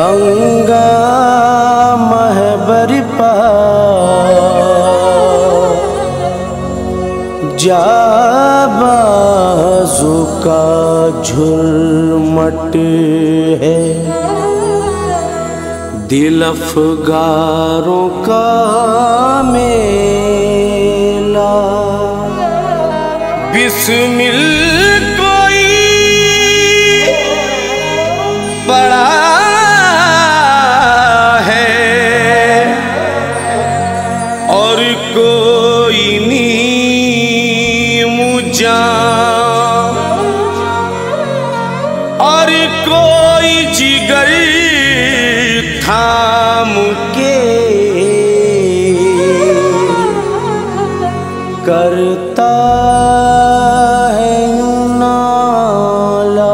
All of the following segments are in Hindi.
गंगा महबर जाबाजू का झुलमट है, दिल अफगारों का मेला। बिस्मिल कोई बड़ा है और कोई नीम जान और कोई जिगर थाम के करता है नाला।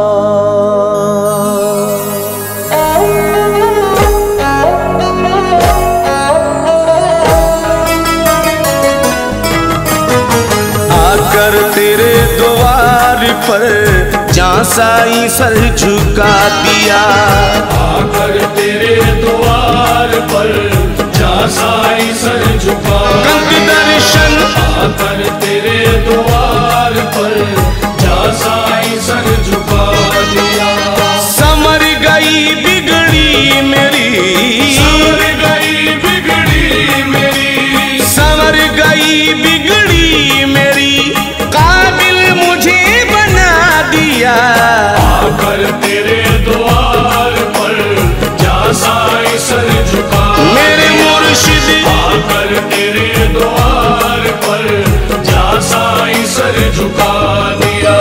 आकर तेरे द्वार पर झांसाई सर झुका दिया, आकर तेरे द्वार पर झांसाई सर झुका दर्शन। आकर तेरे द्वार पर झांसाई सर झुका दिया। समर गई बिगड़ी मेरी, समर गई बिगड़ी मेरी, समर गई बिगड़ी मेरी, काबिल मुझे बना दिया। आकर तेरे द्वार पर झांसाई सर झुका मेरे मुर्शिद, आकर तेरे द्वार पर झांसाई सर झुका दिया।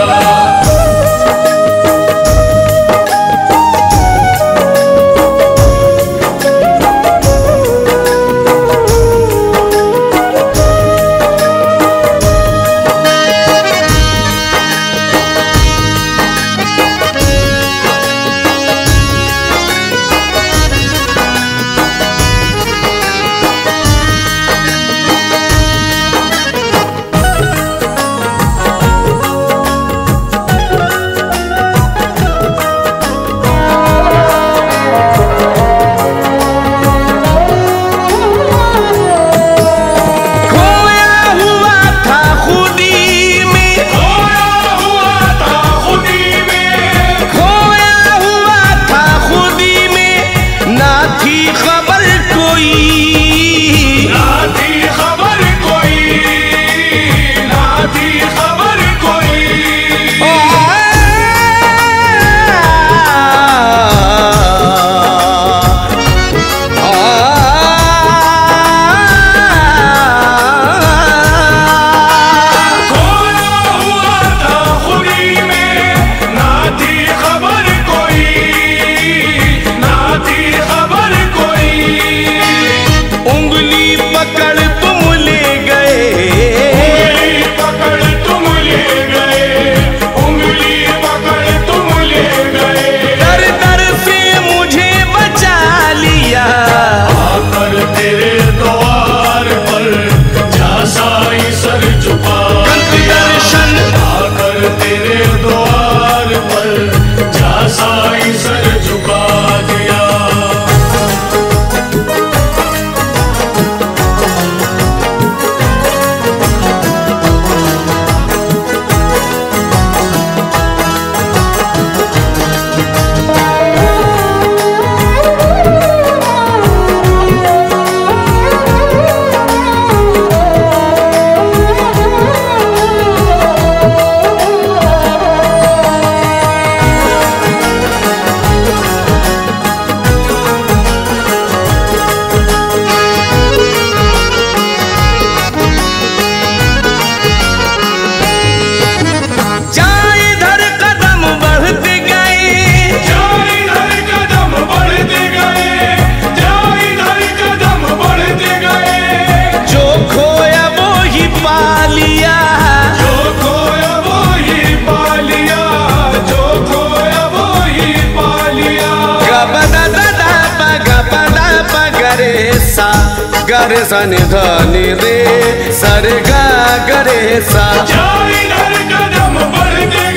गरे सन धनी रे सर गा गरे सा। जाई दर कदम बढ़ते